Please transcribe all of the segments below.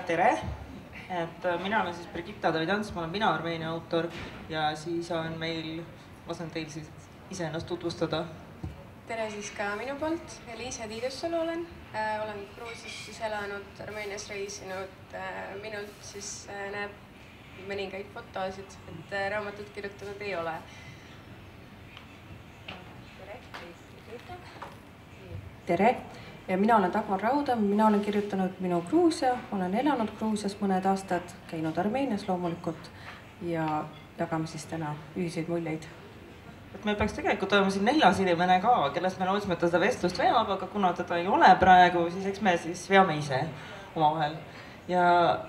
tere! Mina olen siis Brigitta Davidants, ma olen mina Armeenia autor ja siis on meil, lasen teil siis ise ennast tutvustada. Tere siis ka minu poolt, Eliise Tiidussalu olen Gruusias siis elanud, Armeenias reisinud, minult siis näeb mõningaid fotosid, et raamatut kirjutanud ei ole. Tere! Ja mina olen Dagmar Rauda, mina olen kirjutanud minu Gruusia, olen elanud Gruusias mõned aastad, käinud Armeenias loomulikult ja jagame siis täna ühiseid muljeid. Me peaks tegelikult olema siin 4. inimene ka, kellest me lootsime, et ta seda vestlust veab, aga kuna teda ei ole praegu, siis eks me siis veame ise omavahel. Ja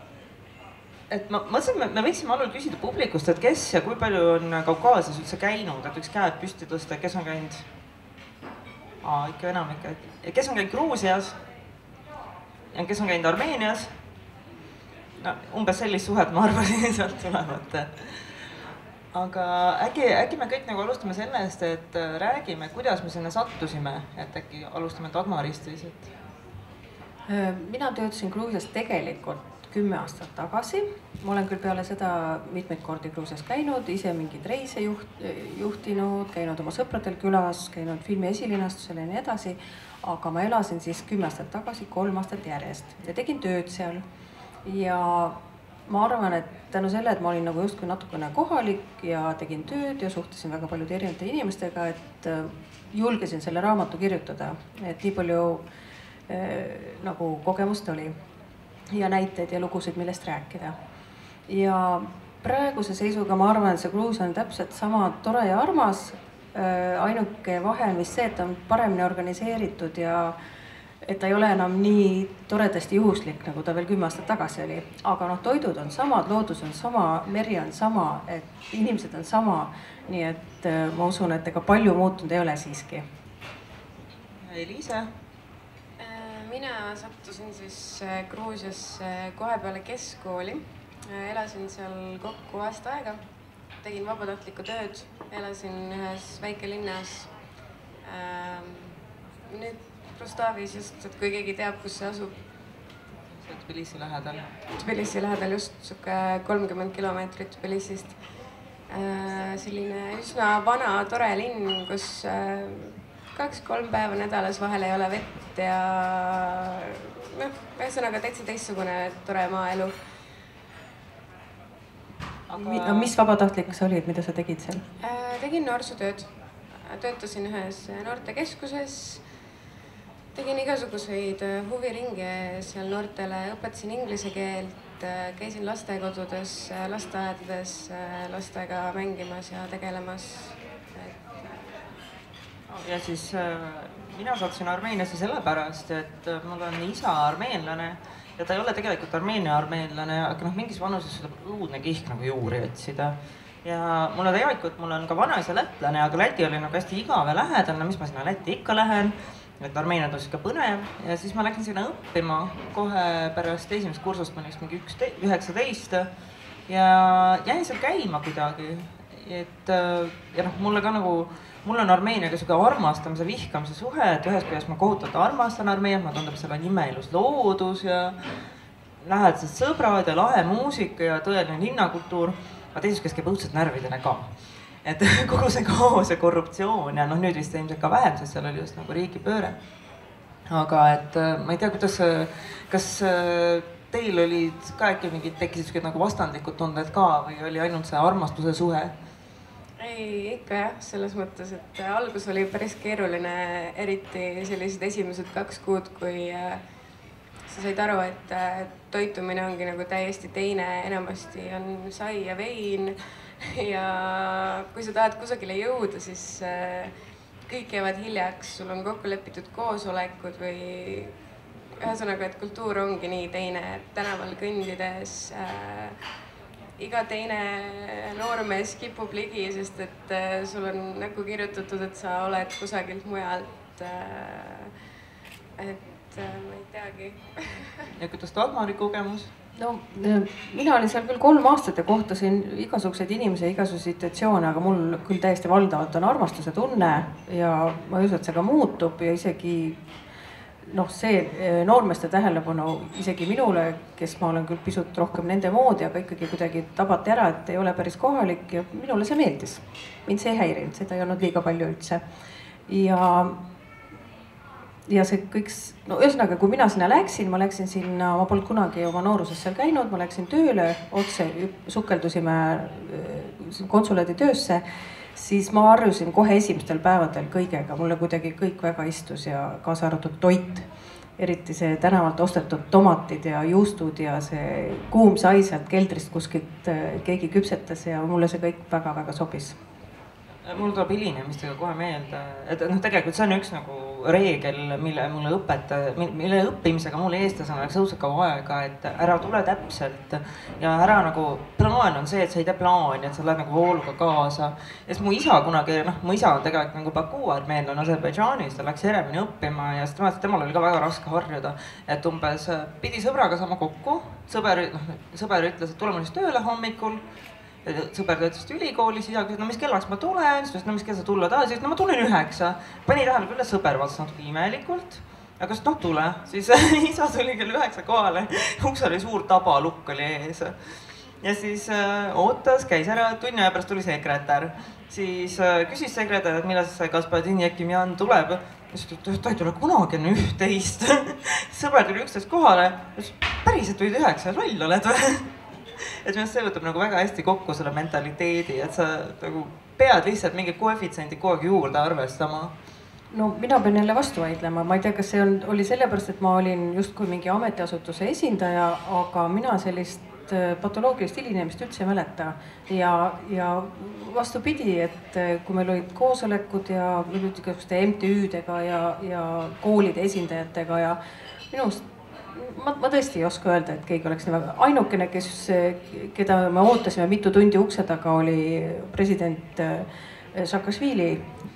et ma mõtlesin, me võiksime alul küsida publikust, et kes ja kui palju on Kaukaasias üldse käinud, et üks käed püsti tõsta, kes on käinud? Ikka enamik. Kes on käinud Gruusias ja kes on käinud Armeenias? No, umbes sellist suhet ma arvasin sealt tulevat. Aga äkki me kõik nagu alustame sellest, et räägime, kuidas me sinna sattusime, et äkki alustame Dagmarist siis. Mina töötasin Gruusias tegelikult 10 aastat tagasi. Ma olen küll peale seda mitmeid kordi Gruusias käinud, ise mingeid reise juhtinud, käinud oma sõpradel külas, käinud filmi esilinastusel ja nii edasi, aga ma elasin siis 10 aastat tagasi 3 aastat järjest ja tegin tööd seal. Ja ma arvan, et tänu selle, et ma olin nagu justkui natukene kohalik ja tegin tööd ja suhtlesin väga paljude erinevate inimestega, et julgesin selle raamatu kirjutada, et nii palju nagu kogemust oli ja näiteid ja lugusid, millest rääkida. Ja praeguse seisuga ma arvan, et see Gruusia on täpselt sama tore ja armas, ainuke vahe on vist see, et ta on paremini organiseeritud ja et ta ei ole enam nii toredasti juhuslik, nagu ta veel 10 aastat tagasi oli. Aga toidud on samad, loodus on sama, meri on sama, et inimesed on sama, nii et ma usun, et ega palju muutunud ei ole siiski. Eliise? Mina sattusin siis Gruusias kohe peale keskkooli. Elasin seal kokku aasta aega, tegin vabatahtlikku tööd, elasin ühes väikelinnas. Nüüd Rustavis just, et kui keegi teab, kus see asub. Tbilisi lähedal. Tbilisi lähedal just, 30 kilomeetrit Tbilisist. Selline üsna vana, tore linn, kus 2-3 päeva nädalas vahel ei ole vett ja ühesõnaga täitsa teistsugune tore maaelu. Aga mis vabatahtlik sa olid, mida sa tegid seal? Tegin noorsutööd. Töötasin ühes noortekeskuses. Tegin igasuguseid huviringe seal noortele, õpetasin inglise keelt, käisin lastekodudes, lasteaedades, lastega mängimas ja tegelemas. Ja siis mina sattusin Armeeniasse sellepärast, et mul on isa armeenlane ja ta ei ole tegelikult Armeenia armeenlane, aga mingis vanuses seda õudne kihk nagu juuri otsida. Ja mul on ka vanaisa lätlane, aga Läti oli nagu hästi igav ja lähedane, mis ma sinna Lätti ikka lähen, et Armeenia tundus ikka põnev. Ja siis ma läksin sinna õppima kohe pärast esimest kursust, ma olin mingi 19 ja jäin seal käima kuidagi. Ja mulle ka nagu mul on Armeeniaga siuke armastamise, vihkamise suhe, et ühes küljest ma kohutavalt armastan Armeeniat, ma tundub seal on imeilus loodus ja lähedased sõbrad ja lahe muusika ja tõeline linnakultuur, aga teises küljest käib õudselt närvidele ka. Et kogu see kaos ja korruptsioon ja nüüd vist ilmselt ka vähem, sest seal oli just nagu riigipööre. Aga et ma ei tea, kas teil olid ka äkki mingid tekkisid nagu vastandlikud tunded ka või oli ainult see armastuse suhe? Ei, ikka jah, selles mõttes, et algus oli päris keeruline, eriti sellised esimesed 2 kuud, kui sa said aru, et toitumine ongi nagu täiesti teine, enamasti on sai ja vein ja kui sa tahad kusagile jõuda, siis kõik jäävad hiljaks, sul on kokku lepitud koosolekud või ühesõnaga, et kultuur ongi nii teine, et tänaval kõndides iga teine noormees kipub ligi, sest et sul on näkku kirjutatud, et sa oled kusagilt mujalt. Et ma ei teagi. Ja kuidas Dagmari kogemus? No, mina olin seal küll 3 aastat ja kohtasin igasuguseid inimesi, igasuguseid situatsioone, aga mul küll täiesti valdavalt on armastuse tunne ja ma ei usu, et see ka muutub ja isegi noh, see noormeeste tähelepanu isegi minule, kes ma olen küll pisut rohkem nende moodi, aga ikkagi kuidagi tabati ära, et ei ole päris kohalik ja minule see meeldis. Mind see ei häirinud, seda ei olnud liiga palju üldse. Ja see kõik, no ühesõnaga, kui mina sinna läksin, ma polnud kunagi oma nooruses seal käinud, ma läksin tööle, otse sukeldusime konsulaadi töösse, siis ma harjusin kohe esimestel päevadel kõigega, mulle kuidagi kõik väga istus ja kaasa arvatud toit. Eriti see tänavalt ostetud tomatid ja juustud ja see kuum sai sealt keldrist kuskilt keegi küpsetas ja mulle see kõik väga-väga sobis. Mul tuleb hilinemistega kohe meelde, et noh, tegelikult see on üks nagu reegel, mille õppimisega mulle eestlasena läks õudselt kaua aega, et ära tule täpselt ja ära nagu, plaan on see, et sa ei tee plaani, et sa lähed nagu vooluga kaasa. Ja siis mu isa kunagi, mu isa on tegelikult nagu Baku armeenlane Aserbaidžaanis, ta läks Jeremini õppima ja siis temal oli ka väga raske harjuda, et umbes pidi sõbraga saama kokku, sõber ütles, et tule mul siis tööle hommikul. Sõber töötas ülikoolis, isa küsis, no mis kellaks ma tulen, siis no mis kell sa tulla tahad, siis no ma tulen 9. Pani tähele küll, et sõber vaatas natuke imelikult, aga siis tule, siis isa tuli kell 9 kohale, uks oli suur tabalukk oli ees. Ja siis ootas, käis ära, tunni aja pärast tuli sekretär, siis küsis sekretär, et millal siis Gaspadin Jekimjan tuleb, ta ei tule kunagi enne 11. Sõber tuli 11 kohale, päriselt tulid 9, loll oled või? Et minust see võtab nagu väga hästi kokku selle mentaliteedi, et sa nagu pead lihtsalt mingi koefitsiendi kogu aeg juurde arvestama. No mina pean jälle vastu vaidlema, ma ei tea, kas see oli sellepärast, et ma olin justkui mingi ametiasutuse esindaja, aga mina sellist patoloogilist hilinemist üldse ei mäleta. Ja vastupidi, et kui meil olid koosolekud ja meil olid igasuguste MTÜ-dega ja koolide esindajatega ja minust ma tõesti ei oska öelda, et keegi oleks nii väga ainukene, keda me ootasime mitu tundi ukse taga, oli president Saakašvili,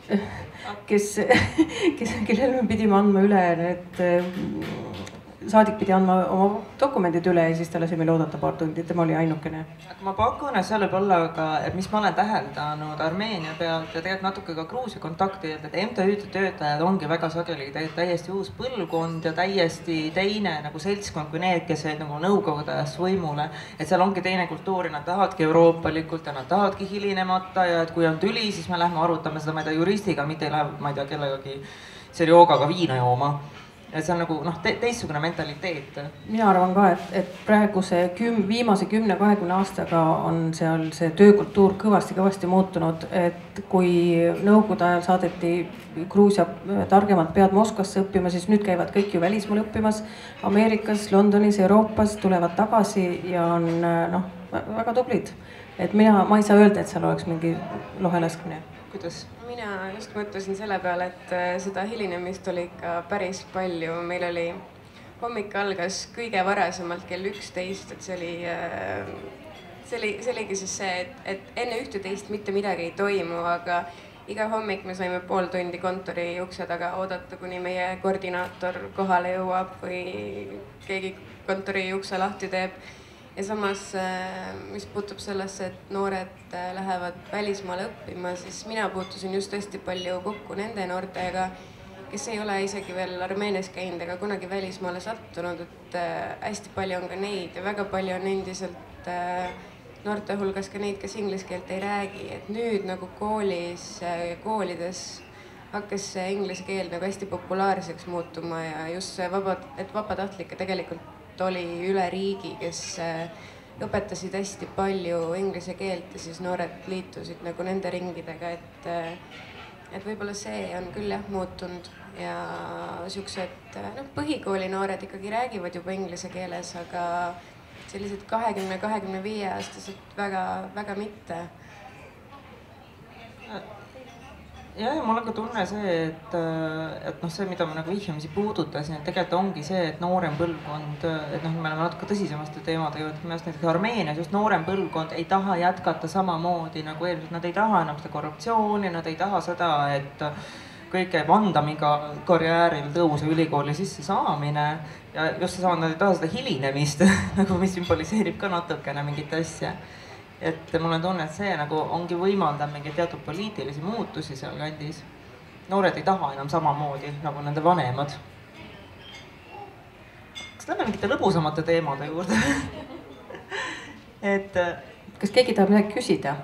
kellel me pidime andma üle need, saadik pidi andma oma dokumendid üle ja siis ta lasi meil oodata paar tundi, tema oli ainukene. Aga ma pakun, et seal võib olla ka, et mis ma olen täheldanud Armeenia pealt ja tegelikult natuke ka Gruusia kontakti, et MTÜ-de töötajad ongi väga sageli täiesti uus põlvkond ja täiesti teine nagu seltskond kui need, kes jäid nagu nõukogude ajast võimule. Et seal ongi teine kultuur ja nad tahavadki euroopalikult ja nad tahavadki hilinemata ja et kui on tüli, siis me lähme arutame seda, ma ei tea, juristiga, mitte ei lähe, ma ei tea, kellegagi serjoogaga viina jooma. Et see on nagu teistsugune mentaliteet. Mina arvan ka, et praeguse viimase 10-20 aastaga on seal see töökultuur kõvasti muutunud, et kui nõukogude ajal saadeti Gruusia targemad pead Moskvasse õppima, siis nüüd käivad kõik ju välismaal õppimas, Ameerikas, Londonis, Euroopas, tulevad tagasi ja on väga tublid. Et ma ei saa öelda, et seal oleks mingi lohelaskmine. Kuidas? Mina just mõtlesin selle peale, et seda hilinemist oli ikka päris palju. Meil oli hommik algas kõige varasemalt kell 11, et see oligi siis see, et enne 11 mitte midagi ei toimu, aga iga hommik me saime pool tundi kontori ukse taga oodata, kuni meie koordinaator kohale jõuab või keegi kontori ukse lahti teeb. Ja samas, mis puutub sellesse, et noored lähevad välismaale õppima, siis mina puutusin just hästi palju kokku nende noortega, kes ei ole isegi veel Armeenias käinud ega kunagi välismaale sattunud, et hästi palju on ka neid ja väga palju on endiselt noorte hulgas ka neid, kes inglise keelt ei räägi, et nüüd nagu koolides hakkas see inglise keel nagu hästi populaarseks muutuma ja just see vabatahtlikke tegelikult oli üle riigi, kes õpetasid hästi palju inglise keelt ja siis noored liitusid nagu nende ringidega, et võib-olla see on küll jah muutunud ja siuksed põhikooli noored ikkagi räägivad juba inglise keeles, aga sellised 20-25 aastased väga mitte. Ja mul on ka tunne see, et see, mida ma nagu vihjamisi puudutasin, et tegelikult ongi see, et noorem põlvkond, et me oleme natuke tõsisemaste teemade juurde, minu arust näiteks Armeenias just noorem põlvkond ei taha jätkata samamoodi nagu eelmised, nad ei taha enam seda korruptsiooni, nad ei taha seda, et kõik käib andamiga karjääril tõuse ülikooli sisse saamine ja just seesama, nad ei taha seda hilinemist, nagu mis sümboliseerib ka natukene mingit asja. Et mul on tunne, et see nagu ongi võimaldab mingeid teatud poliitilisi muutusi seal kandis. Noored ei taha enam samamoodi nagu nende vanemad. kas lähme mingite lõbusamate teemade juurde? et kas keegi tahab midagi küsida?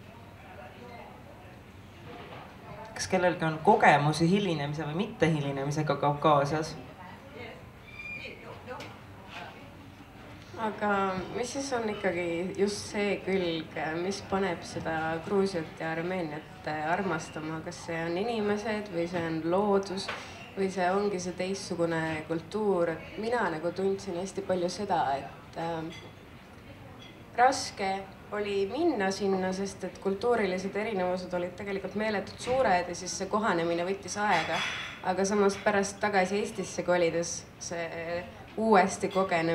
kas kellelgi on kogemusi hilinemise või mitte hilinemisega Kaukaasias? aga mis siis on ikkagi just see külg, mis paneb seda Gruusiat ja Armeeniat armastama, kas see on inimesed või see on loodus või see ongi see teistsugune kultuur, et mina nagu tundsin hästi palju seda, et raske oli minna sinna, sest et kultuurilised erinevused olid tegelikult meeletult suured ja siis see kohanemine võttis aega, aga samas pärast tagasi Eestisse kolides see uuesti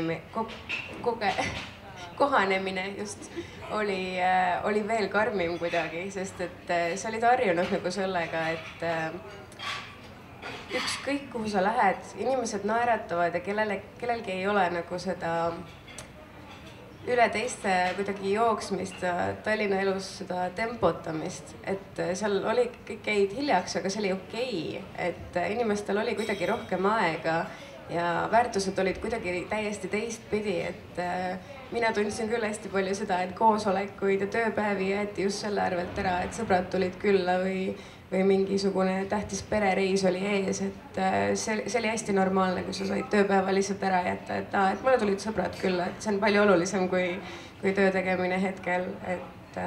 kohanemine just oli veel karmim kuidagi, sest et sa olid harjunud nagu sellega, et ükskõik kuhu sa lähed, inimesed naeratavad ja kellelgi ei ole nagu seda üle teiste kuidagi jooksmist, Tallinna elus seda tempotamist, et seal oli, kõik jäid hiljaks, aga see oli okei, et inimestel oli kuidagi rohkem aega ja väärtused olid kuidagi täiesti teistpidi, et mina tundsin küll hästi palju seda, et koosolekuid ja tööpäevi jäeti just selle arvelt ära, et sõbrad tulid külla või mingisugune tähtis perereis oli ees, et see oli hästi normaalne, kui sa said tööpäeva lihtsalt ära jätta, et mulle tulid sõbrad külla, et see on palju olulisem kui töö tegemine hetkel, et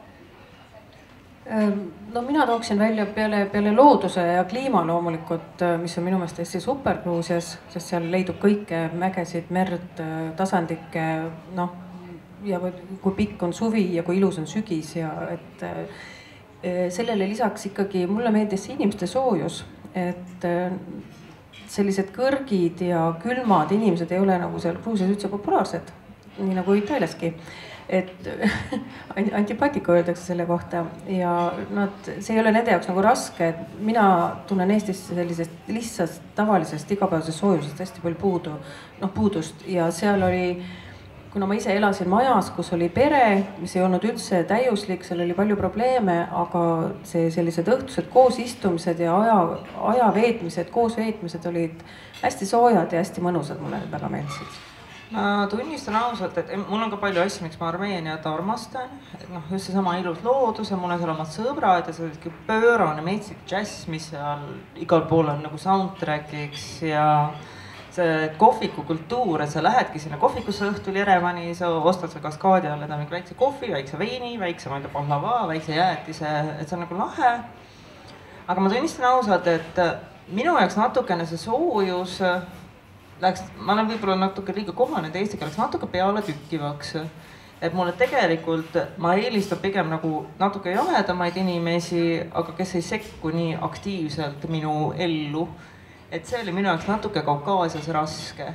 no mina tooksin välja peale looduse ja kliima loomulikult, mis on minu meelest hästi super Gruusias, sest seal leidub kõike, mägesid, merd, tasandikke, noh, ja kui pikk on suvi ja kui ilus on sügis ja et sellele lisaks ikkagi mulle meeldis inimeste soojus, et sellised kõrgid ja külmad inimesed ei ole nagu seal Gruusias üldse populaarsed, nii nagu Itaaliaski. Et antipatiko öeldakse selle kohta ja see ei ole nende jaoks nagu raske, et mina tunnen Eestis sellisest lihtsast tavalisest igapäevasest soojusest hästi palju puudust ja seal oli, kuna ma ise elasin majas, kus oli pere, mis ei olnud üldse täiuslik, seal oli palju probleeme, aga sellised õhtused koosistumised ja aja veetmised, koosveetmised olid hästi soojad ja hästi mõnusad, mulle need väga meeldisid. Ma tunnistan ausalt, et mul on ka palju asju, miks ma Armeeniat armastan. Et noh, just seesama ilus loodus ja mul on seal omad sõbrad ja see on pöörane metsik džäss, mis seal igal pool on nagu soundtrackiks ja see kohvikukultuur, et sa lähedki sinna kohvikusse õhtul Jerevani, sa ostad seal kaskaadi alla mingi väikse kohvi, väikse veini, väikse, ma ei tea, pahlava, väikse jäätise, et see on nagu lahe. Aga ma tunnistan ausalt, et minu jaoks natukene see soojus ma olen võib-olla natuke liiga kohane teistega, läks natuke peale tükkivaks. Et mulle tegelikult, ma eelistan pigem nagu natuke jahedamaid inimesi, aga kes ei sekku nii aktiivselt minu ellu. Et see oli minu jaoks natuke Kaukaasias raske.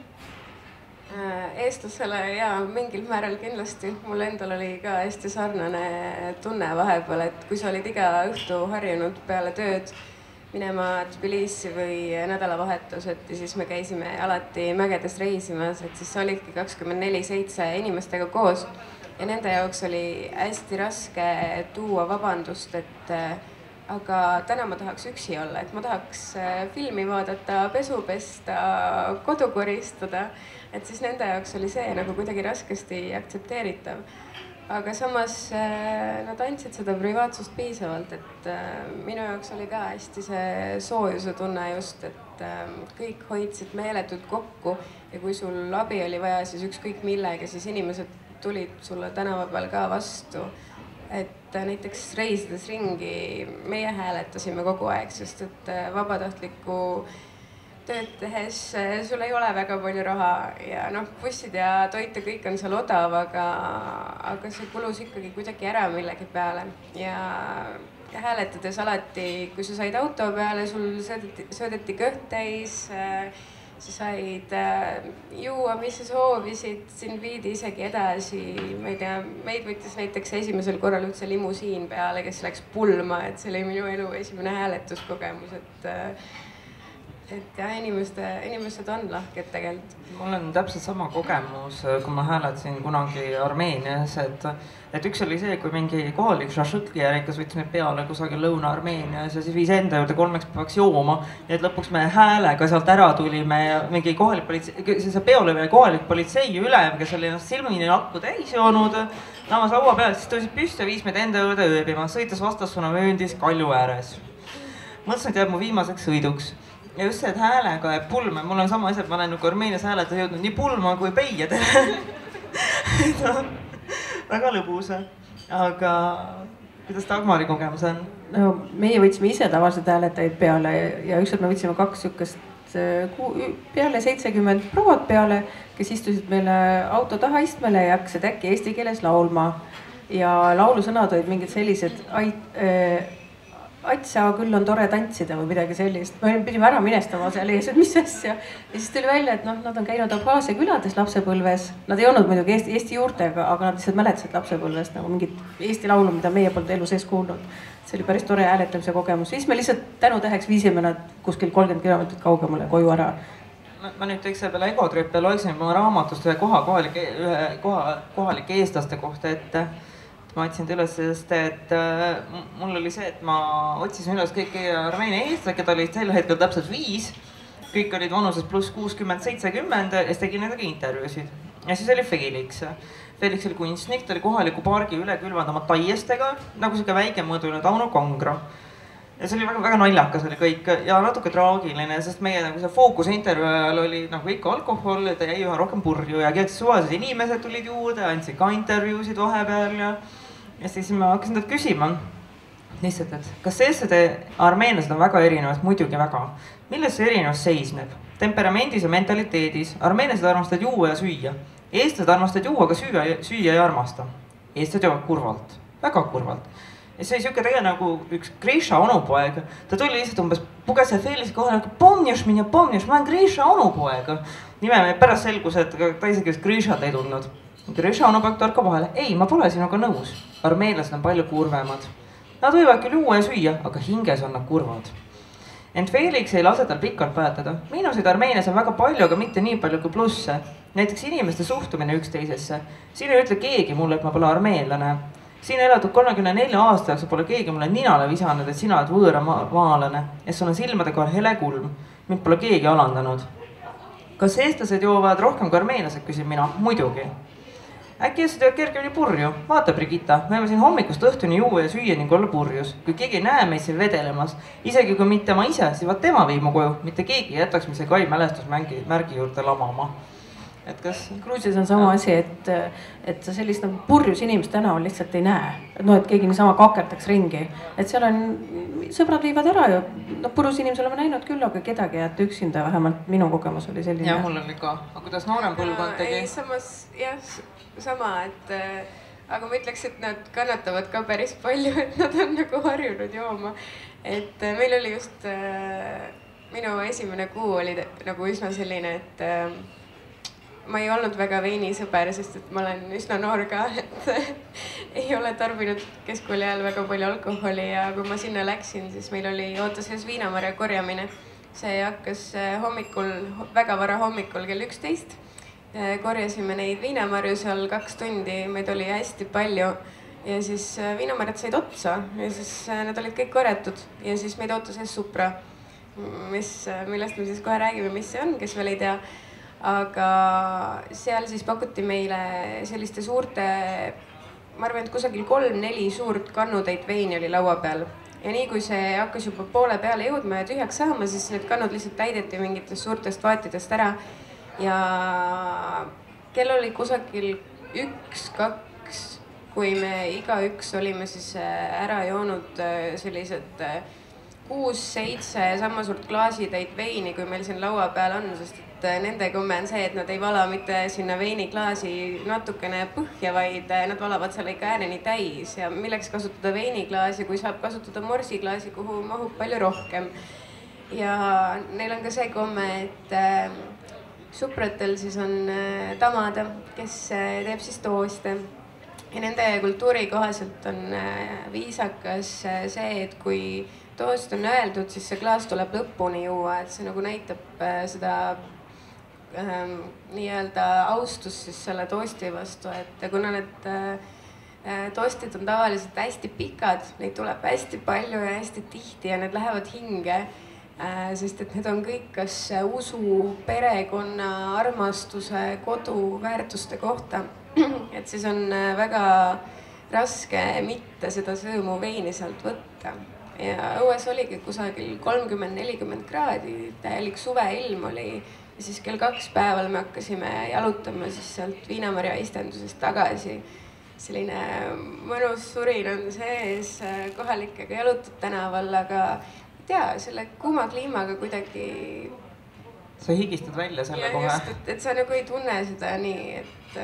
Eestlasele ja mingil määral kindlasti. Mul endal oli ka hästi sarnane tunne vahepeal, et kui sa olid iga õhtu harjunud peale tööd minema Tbilisi või nädalavahetused ja siis me käisime alati mägedes reisimas, et siis sa olidki 24/7 inimestega koos ja nende jaoks oli hästi raske tuua vabandust, et aga täna ma tahaks üksi olla, et ma tahaks filmi vaadata, pesu pesta, kodu koristada, et siis nende jaoks oli see nagu kuidagi raskesti aktsepteeritav. Aga samas nad andsid seda privaatsust piisavalt, et minu jaoks oli ka hästi see soojuse tunne just, et kõik hoidsid meeletult kokku ja kui sul abi oli vaja, siis ükskõik millega, siis inimesed tulid sulle tänava peal ka vastu. Et näiteks reisides ringi meie hääletasime kogu aeg, sest et vabatahtliku tööd tehes sul ei ole väga palju raha ja noh, bussid ja toit ja kõik on seal odav, aga see kulus ikkagi kuidagi ära millegi peale ja hääletades alati, kui sa said auto peale, sul söödeti kõht täis, sa said juua, mis sa soovisid, sind viidi isegi edasi, ma ei tea, meid võttis näiteks esimesel korral üldse limusiin peale, kes läks pulma, et see oli minu elu esimene hääletuskogemus, et et jah, inimesed on lahked tegelikult. Mul on täpselt sama kogemus, kui ma hääletasin kunagi Armeenias, et üks oli see, kui mingi kohalik šašõtki järjekas võttis meid peale kusagil Lõuna-Armeenias ja siis viis enda juurde 3 päevaks jooma. Ja et lõpuks me häälega sealt ära tulime ja mingi kohalik politsei, see peole veel kohalik politsei ülem, kes oli ennast silmini nakku täis joonud, naamas laua peal, siis tõusid püsti ja viis meid enda juurde ööbima, sõites vastassuuna vööndis Kalju ääres. Mõtlesin, et jääb mu viimaseks sõiduks. Ja just see, et häälega jääb pulma, mul on sama asja, et ma olen nagu Armeenias hääleta jõudnud nii pulma kui peijadele. Väga lõbus, aga kuidas Dagmari kogemus on? No meie võtsime ise tavaliselt hääletajaid peale ja ükskord me võtsime 2 sükest peale 70 prouad peale, kes istusid meile auto taha istmele ja hakkasid äkki eesti keeles laulma. Ja laulusõnad olid mingid sellised Atsa, küll on tore tantsida või midagi sellist. Me pidime ära minestama seal ees, et mis asja. Ja siis tuli välja, et nad on käinud Abhaasia külades lapsepõlves. Nad ei olnud muidugi Eesti juurtega, aga nad lihtsalt mäletasid lapsepõlvest nagu mingit Eesti laulu, mida meie polnud elu sees kuulnud. See oli päris tore hääletamise kogemus. Siis me lihtsalt tänutäheks viisime nad kuskil 30 kilomeetrit kaugemale koju ära. Ma nüüd teeks selle peale egotrüppe, loeksin oma raamatust ühe kohalike eestlaste kohta ette. Ma otsin üles, sest et mul oli see, et ma otsisin üles kõiki Armeenia eestlased, keda oli sel hetkel täpselt 5. Kõik olid vanuses pluss 60-70 ja siis tegin nendega intervjuusid. Ja siis oli Felix. Felix oli kunstnik, ta oli kohaliku pargi üle külvanud oma taiestega, nagu siuke väike mõõduline Tauno Kongro. Ja see oli väga naljakas oli kõik ja natuke traagiline, sest meie nagu see fookus intervjuu ajal oli nagu ikka alkohol, ta jäi üha rohkem purju ja kõik suvalised inimesed tulid juurde, andsid ka intervjuusid vahepeal ja siis ma hakkasin talt küsima lihtsalt, et kas eestlased ja armeenlased on väga erinevad, muidugi väga. Milles see erinevus seisneb? Temperamendis ja mentaliteedis. Armeenlased armastavad juua ja süüa. Eestlased armastavad juua, aga süüa ei armasta. Eestlased joovad kurvalt, väga kurvalt. Ja see oli siuke tegelikult nagu üks Grisha onupoeg. Ta tuli lihtsalt umbes puges Felixi kohale, pomniš, ma olen Grisha onupoeg. Nime me pärast selgus, et ta isegi Grishat ei tundnud. Grisha onupoeg torkab vahele. Ei, ma pole sinuga nõus. Armeenlased on palju kurvemad. Nad võivad küll juua ja süüa, aga hinges on nad kurvad. Ent Felix ei lase tal pikalt päätada. Miinuseid Armeenias on väga palju, aga mitte nii palju kui plusse. Näiteks inimeste suhtumine üksteisesse. Siin ei ütle keegi mulle, et ma pole armeenlane. Siin elatud 34 aasta jooksul pole keegi mulle ninale visanud, et sina oled võõra maalane, et sul on silmadega hele kulm. Mind pole keegi alandanud. Kas eestlased joovad rohkem kui armeenlased, küsin mina? Muidugi. Äkki eestlased jäävad kergemini purju? Vaata, Brigitta, me võime siin hommikust õhtuni juua ja süüa ning olla purjus. Kui keegi näe meid siin vedelemas, isegi kui mitte ma ise, siis vaat tema viib mu koju. Mitte keegi jätaks me see kai mälestusmärgi juurde lamama. Et kas Gruusias on sama asi, et sa sellist nagu purjus inimest tänaval lihtsalt ei näe. No, et keegi niisama kakertaks ringi. Et seal on, sõbrad viivad ära ja purjus inimesel olen näinud küll, aga kedagi jätta üksinda, vähemalt minu kogemus oli selline. Ja, mul oli ka. Aga kuidas noorem põlvkond tegi? Ei, samas, jah, sama, et aga ma ütleks, et nad kannatavad ka päris palju, et nad on nagu harjunud jooma. Et meil oli just, minu esimene kuu oli nagu üsna selline, et ma ei olnud väga veinisõber, sest et ma olen üsna noor ka, et ei ole tarbinud keskkooli ajal väga palju alkoholi ja kui ma sinna läksin, siis meil ootas ees viinamarja korjamine. See hakkas hommikul, väga vara hommikul kell 11. Korjasime neid viinamarju seal 2 tundi, meid oli hästi palju ja siis viinamarjad said otsa ja siis nad olid kõik korjatud ja siis meid ootas ees Supra, millest me siis kohe räägime, mis see on, kes veel ei tea. Aga seal siis pakuti meile selliste suurte, ma arvan, et kusagil 3-4 suurt kannutäit veini oli laua peal. Ja nii kui see hakkas juba poole peale jõudma ja tühjaks saama, siis need kannud lihtsalt täideti mingitest suurtest vaatidest ära. Ja kell oli kusagil 1-2, kui me igaüks olime siis ära joonud sellised 6-7 sama suurt klaasitäit veini, kui meil siin laua peal on, sest nende komme on see, et nad ei vala mitte sinna veiniklaasi natukene põhja, vaid nad valavad selle ikka ääreni täis ja milleks kasutada veiniklaasi, kui saab kasutada morsiklaasi, kuhu mahub palju rohkem. Ja neil on ka see komme, et supratel siis on tamada, kes teeb siis tooste ja nende kultuuri kohaselt on viisakas see, et kui toost on öeldud, siis see klaas tuleb lõpuni juua, et see nagu näitab seda nii-öelda austust siis selle toosti vastu, et kuna need toastid on tavaliselt hästi pikad, neid tuleb hästi palju ja hästi tihti ja need lähevad hinge, sest et need on kõik kas usu, perekonna, armastuse, kodu, väärtuste kohta. Et siis on väga raske mitte seda sõõmu veini sealt võtta. Ja õues oligi kusagil 30-40 kraadi, täielik suveilm oli ja siis kell 2 päeval me hakkasime jalutama siis sealt Viinamarja istendusest tagasi. Selline mõnus surin on sees, kohalikega jalutad tänaval, aga ei tea, selle kuuma kliimaga kuidagi... Sa higistad välja selle kohe? Just, et sa nagu ei tunne seda nii, et...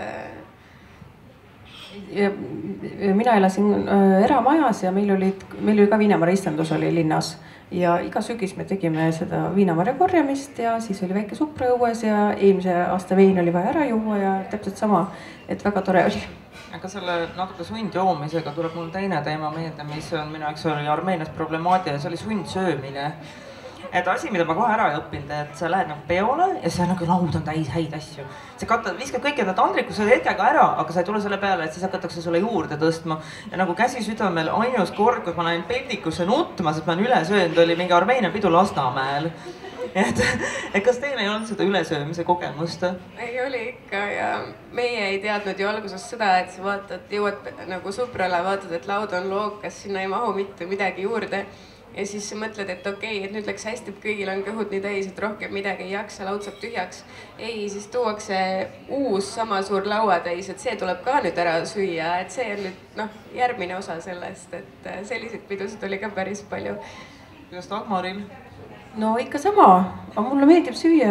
Ja mina elasin eramajas ja meil oli ka Viinamarja istendus oli linnas ja iga sügis me tegime seda Viinamarja korjamist ja siis oli väike supra õues ja eelmise aasta vein oli vaja ära juua ja täpselt sama, et väga tore oli. Aga selle natuke sundjoomisega tuleb mul teine teema meelde, mis on minu jaoks oli Armeenias problemaatiline, see oli sundsöömine. Et asi, mida ma kohe ära ei õppinud, et sa lähed nagu peole ja see nagu laud on täis häid asju. Sa viskad kõik enda tandrikus selle hetkega ära, aga sa ei tule selle peale, et siis hakatakse sulle juurde tõstma. Ja nagu käsi südamel ainus kord, kus ma läin peldikusse nutma, sest ma olen üle söönud, oli mingi Armeenia pidu Lasnamäel. Et kas teil ei olnud seda ülesöömise kogemust? Ei oli ikka ja meie ei teadnud ju alguses seda, et sa vaatad, jõuad nagu suprale, vaatad, et laud on lookas, sinna ei mahu mitte midagi juurde. Ja siis mõtled, et okei, et nüüd läks hästi, et kõigil on kõhud nii täis, et rohkem midagi ei jaksa, laud saab tühjaks. Ei, siis tuuakse uus sama suur lauatäis, et see tuleb ka nüüd ära süüa, et see on nüüd järgmine osa sellest, et selliseid pidusid oli ka päris palju. Kuidas Dagmaril? No ikka sama, aga mulle meeldib süüa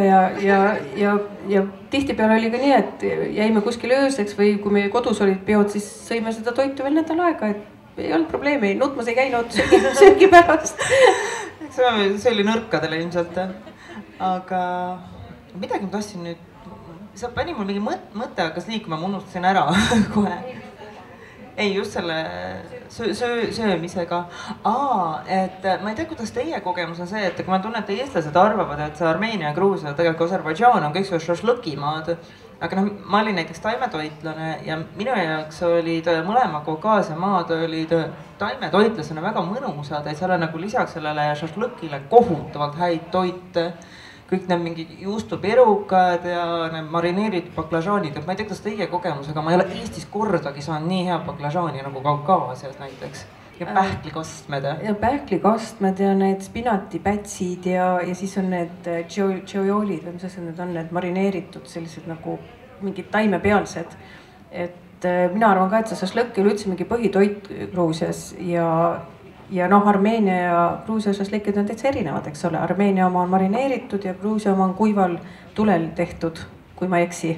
ja tihtipeale oli ka nii, et jäime kuskil ööseks või kui meie kodus olid peod, siis sõime seda toitu veel nädal aega, et ei olnud probleemi, nutmas ei käinud söögi pärast. See oli nõrkadele ilmselt, aga midagi ma tahtsin nüüd, sa pani mul mingi mõte hakkas liikuma, ma unustasin ära kohe. Ei, just selle söömisega. Et ma ei tea, kuidas teie kogemus on see, et kui ma tunnen, et eestlased arvavad, et see Armeenia ja Gruusia, tegelikult Aserbaidžaan on kõik šašlõkimaad. Aga ma olin näiteks taimetoitlane ja minu jaoks olid mõlema Kaukaasia maad olid taimetoitlasena väga mõnusad, et seal on nagu lisaks sellele šašlõkile kohutavalt häid toite. Kõik need mingi juustuperukad ja need marineeritud baklažaanid, et ma ei tea, kas teie kogemusega, ma ei ole Eestis kordagi saanud nii hea baklažaani nagu Kaukaasias näiteks. Ja pähklikastmed. Ja pähklikastmed ja need spinatipätsid ja siis on need džojolid või mis need on, need marineeritud sellised nagu mingid taimepealsed. Et mina arvan ka, et see šašlõkk oli üldse mingi põhitoit Gruusias ja Armeenia ja Gruusia šašlõkid on täitsa erinevad, eks ole. Armeenia oma on marineeritud ja Gruusia oma on kuival tulel tehtud, kui ma ei eksi.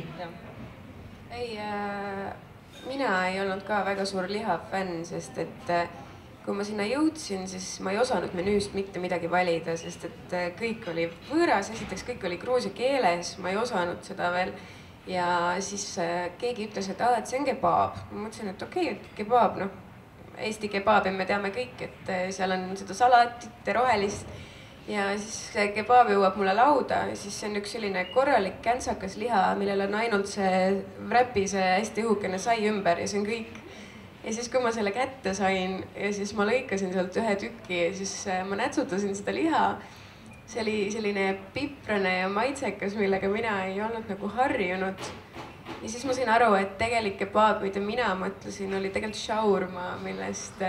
Ei, mina ei olnud ka väga suur lihafänn, sest et kui ma sinna jõudsin, siis ma ei osanud menüüst mitte midagi valida, sest et kõik oli võõras, esiteks kõik oli gruusia keeles, ma ei osanud seda veel. Ja siis keegi ütles, et see on kebaab. Ma mõtlesin, et okei, kebaab, Eesti kebaabi me teame kõik, et seal on seda salatit ja rohelist. Ja siis see kebaab jõuab mulle lauda ja siis see on üks selline korralik käntsakas liha, millel on ainult see wrapi, see hästi õhukene sai ümber ja see on kõik. Ja siis kui ma selle kätte sain ja siis ma lõikasin sealt ühe tüki ja siis ma nätsutasin seda liha. See oli selline piprane ja maitsekas, millega mina ei olnud nagu harjunud. Ja siis ma sain aru, et tegelik kebaab, mida mina mõtlesin, oli tegelikult shaurma, millest,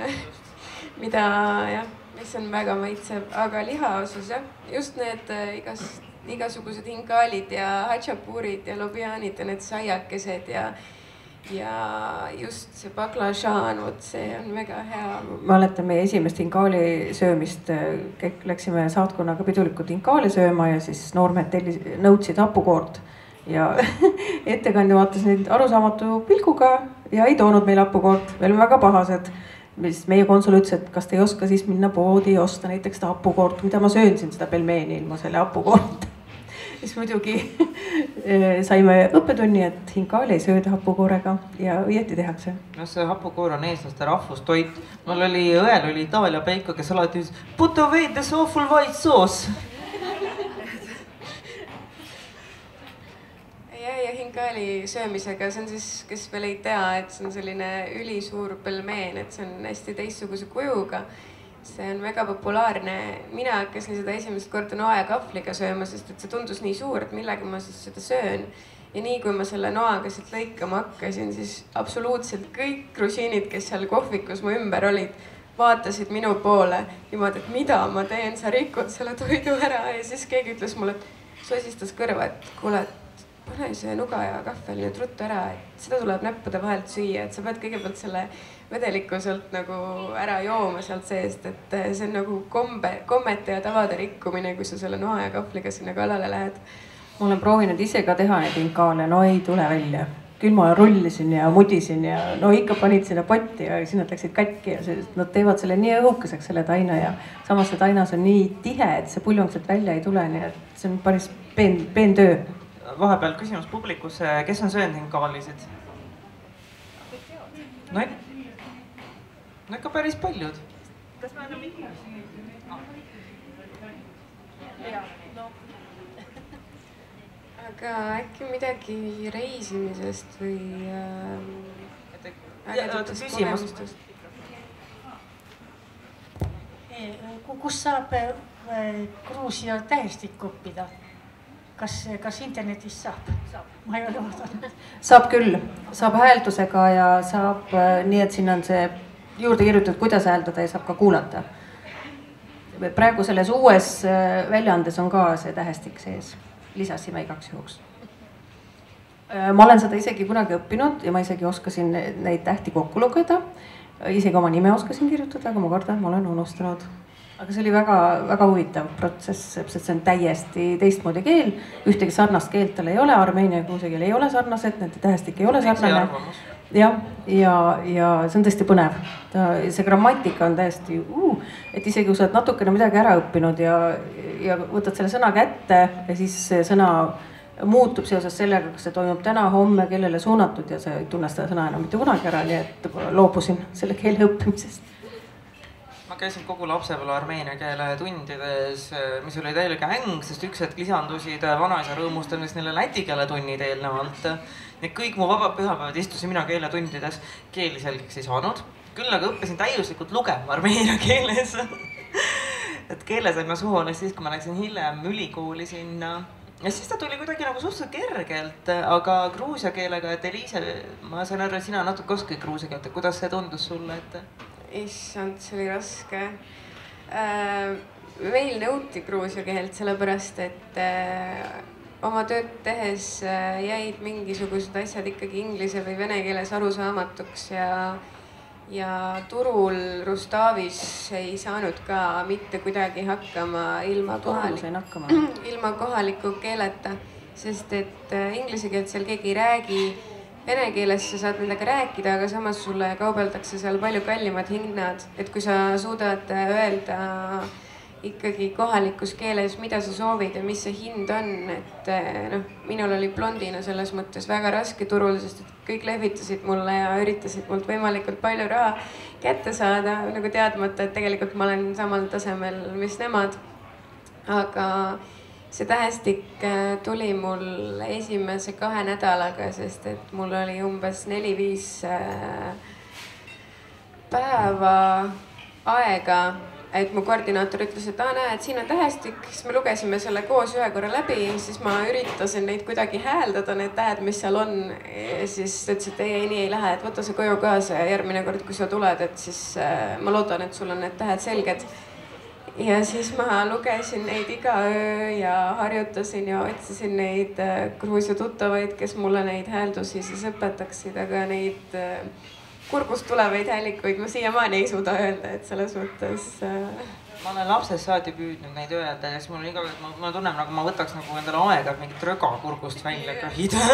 mis on väga maitsev, aga liha osas just need igasugused hinkaalid ja hatšapuurid ja lobjaanid ja need saiakesed ja just see baklažaan, see on väga hea. Mäletan meie esimest hinkaali söömist, läksime saatkonnaga pidulikult hinkaali sööma ja siis noormed nõudsid hapukoort. Ja ettekandja vaatas neid arusaamatu pilguga ja ei toonud meil hapukoort, veel väga pahased. Meie konsul ütles, et kas te ei oska siis minna poodi ja osta näiteks hapukoort, mida ma söön siin seda pelmeeni ilma selle hapukoort. Siis muidugi saime õppetunni, et hinkaali ei sööda hapukoorega ja õieti tehakse. No see hapukoor on eestlaste rahvustoit. Mul oli õel oli Itaalia peika, kes alati ütles put away this awful white sauce. Ja hinkaali söömisega, see on siis, kes veel ei tea, et see on selline ülisuur pelmeen, et see on hästi teistsuguse kujuga. See on väga populaarne. Mina hakkasin seda esimest korda noa ja kahvliga sööma, sest et see tundus nii suur, et millega ma siis seda söön. Ja nii kui ma selle noaga siit lõikama hakkasin, siis absoluutselt kõik grusiinid, kes seal kohvikus mu ümber olid, vaatasid minu poole niimoodi, et mida ma teen, sa rikud selle toidu ära. Ja siis keegi ütles mulle, et sosistas kõrva, et kuule, pane see nuga ja kahvel nüüd ruttu ära, et seda tuleb näppude vahelt süüa, et sa pead kõigepealt selle vedeliku sealt nagu ära jooma sealt seest, et see on nagu kommete ja tavade rikkumine, kui sa selle noa ja kahvliga sinna kallale lähed. Ma olen proovinud ise ka teha neid hinkaale, no ei tule välja. Küll ma rullisin ja mudisin ja no ikka panid sinna potti ja sinna läksid katki ja nad teevad selle nii õhukeseks, selle taina ja samas see tainas on nii tihe, et see puljong sealt välja ei tule, nii et see on päris peen töö. Vahepeal küsimus publikus, kes on söönud hinkaalisid? No ikka päris paljud. Kas me enam ikka? Aga äkki midagi reisimisest või ägedatest kogemustest? Kus saab Gruusia tähestikku õppida? Kas internetist saab? Ma ei ole vaadanud. Saab küll, saab hääldusega ja saab nii, et siin on see juurde kirjutatud, kuidas hääldada ja saab ka kuulata. Praegu selles uues väljaandes on ka see tähestik sees. Lisasime igaks juhuks. Ma olen seda isegi kunagi õppinud ja ma isegi oskasin neid tähti kokku lugeda. Isegi oma nime oskasin kirjutada, aga ma kardan, ma olen unustanud. Aga see oli väga huvitav protsess, sest see on täiesti teistmoodi keel. Ühtegi sarnast keelt tal ei ole, armeenia ja gruusia keel ei ole sarnased, nende tähestik ei ole sarnane. Ja see on tõesti põnev. See grammatika on täiesti, et isegi kui sa oled natukene midagi ära õppinud ja võtad selle sõna kätte ja siis see sõna muutub seoses sellega, kas see toimub täna, homme, kellele suunatud ja sa ei tunne seda sõna enam mitte kunagi ära, nii et loobusin selle keele õppimisest. Ma käisin kogu lapsepõlve armeenia keele tundides, mis oli täielik äng, sest üks hetk lisandusid vanaisa rõõmustamiseks neile läti keele tunnid eelnevalt. Nii kõik mu vabad pühapäevad istusin mina keeletundides, keeli selgeks ei saanud. Küll aga õppisin täiuslikult lugema armeenia keeles. Et keele sain ma suhu alles siis, kui ma läksin hiljem ülikooli sinna. Ja siis ta tuli kuidagi nagu suhteliselt kergelt, aga gruusia keelega, et Eliise, ma sain aru, et sina natuke oskad gruusia keelt, et kuidas see tundus sulle, et... Issand, see oli raske. Meil nõuti gruusia keelt sellepärast, et oma tööd tehes jäid mingisugused asjad ikkagi inglise või vene keeles arusaamatuks ja turul Rustavis ei saanud ka mitte kuidagi hakkama ilma kohaliku keeleta, sest et inglise keelt seal keegi ei räägi. Vene keeles sa saad nendega rääkida, aga samas sulle kaubeldakse seal palju kallimad hinnad, et kui sa suudad öelda ikkagi kohalikus keeles, mida sa soovid ja mis see hind on, et minul oli blondina selles mõttes väga raske turul, sest et kõik lehvitasid mulle ja üritasid mult võimalikult palju raha kätte saada, nagu teadmata, et tegelikult ma olen samal tasemel, mis nemad. Aga see tähestik tuli mul esimese 2 nädalaga, sest et mul oli umbes 4-5 päeva aega, et mu koordinaator ütles, et näed, siin on tähestik, siis me lugesime selle koos ühe korra läbi, siis ma üritasin neid kuidagi hääldada, need tähed, mis seal on, ja siis ütles, et ei, nii ei lähe, et võta see koju kaasa ja järgmine kord, kui sa tuled, et siis ma loodan, et sul on need tähed selged. Ja siis ma lugesin neid iga öö ja harjutasin ja otsisin neid Gruusia tuttavaid, kes mulle neid hääldusi siis õpetaksid, aga neid kurgust tulevaid häälikuid ma siiamaani ei suuda öelda, et selles mõttes... Ma olen lapsest saati püüdnud neid öelda ja siis mul on iga kord, ma tunnen, nagu ma võtaks nagu endale aega, et mingit röga kurgust välja kõhida.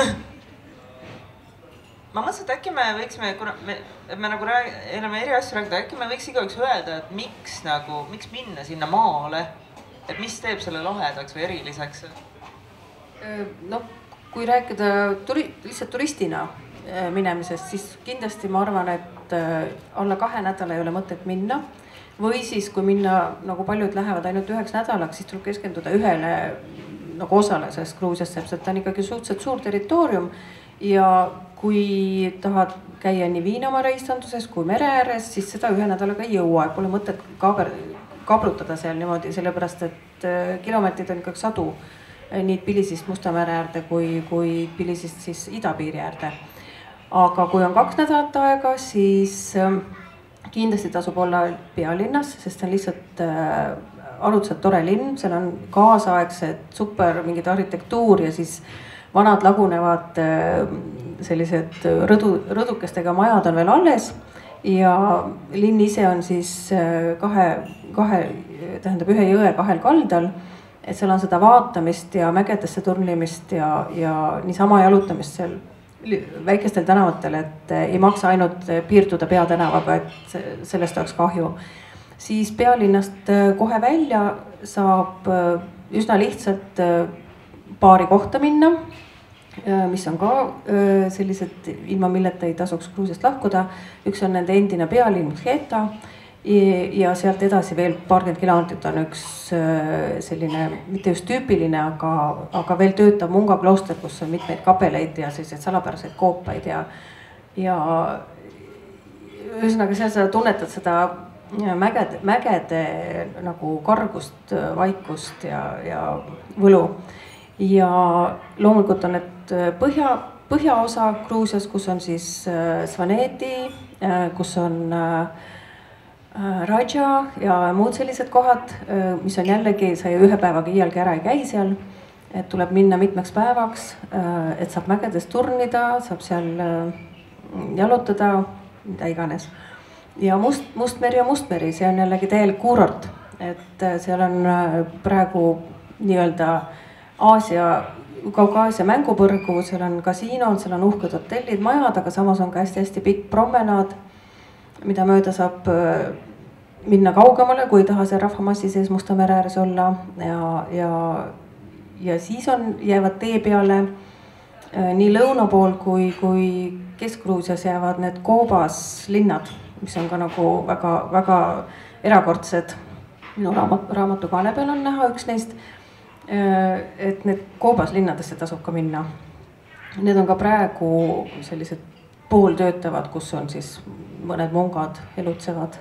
Ma mõtlesin, et äkki me võiksime, kuna me nagu oleme eri asju rääkida, äkki me võiks igaüks öelda, et miks minna sinna maale, et mis teeb selle lahedaks või eriliseks? No, kui rääkida lihtsalt turistina minemisest, siis kindlasti ma arvan, et alla 2 nädala ei ole mõtet minna. Või siis, kui minna, nagu paljud lähevad ainult 1 nädalaks, siis tuleb keskenduda ühele nagu osale sellest Gruusiast, sest ta on ikkagi suhteliselt suur territoorium. Ja kui tahad käia nii Viinamaa reistanduses kui mere ääres, siis seda 1 nädalaga ei jõua. Pole mõtet kabrutada seal niimoodi, sellepärast et kilomeetrid on ikkagi sadu. Nii Tbilisist Musta mere äärde kui Tbilisist siis idapiiri äärde. Aga kui on 2 nädalat aega, siis kindlasti tasub olla pealinnas, sest on lihtsalt arutselt tore linn. Seal on kaasaegsed super mingid arhitektuur ja siis vanad lagunevad sellised rõdukestega majad on veel alles. Ja linn ise on siis tähendab 1 jõe 2 kaldal. Et seal on seda vaatamist ja mägedesse turnimist ja niisama jalutamist seal väikestel tänavatel, et ei maksa ainult piirduda peatänavaga, et sellest oleks kahju. Siis pealinnast kohe välja saab üsna lihtsalt paari kohta minna, mis on ka sellised, ilma milleta ei tasuks Gruusiast lahkuda. Üks on nende endine pealinn Mkheta. Ja sealt edasi veel paarkümmend kilomeetrit on üks selline, mitte just tüüpiline, aga veel töötav Munga klooster, kus on mitmeid kapeleid ja selliseid salapäraseid koopaid ja ühesõnaga seal sa tunnetad seda mägede nagu kargust, vaikust ja võlu. Ja loomulikult on need põhjaosa Gruusias, kus on siis Svaneti, kus on Raja ja muud sellised kohad, mis on jällegi, sa ju 1 päevaga iialgi ära ei käi seal, et tuleb minna mitmeks päevaks, et saab mägedes turnida, saab seal jalutada, mida iganes. Ja Mustmeri, see on jällegi täielik kuurort, et seal on praegu nii-öelda Kaukaasia mängupõrgu, seal on kasiinod, seal on uhked hotellid, majad, aga samas on ka hästi pikk promenaad, mida mööda saab minna kaugemale, kui ei taha see rahvamassi sees Musta mere ääres olla ja siis jäävad tee peale nii lõuna pool kui Kesk-Gruusias jäävad need koobaslinnad, mis on ka nagu väga erakordsed. Minu raamatu kaane peal on näha üks neist, et need koobaslinnadesse tasub ka minna. Need on ka praegu sellised pooltöötavad, kus on siis mõned mungad elutsevad.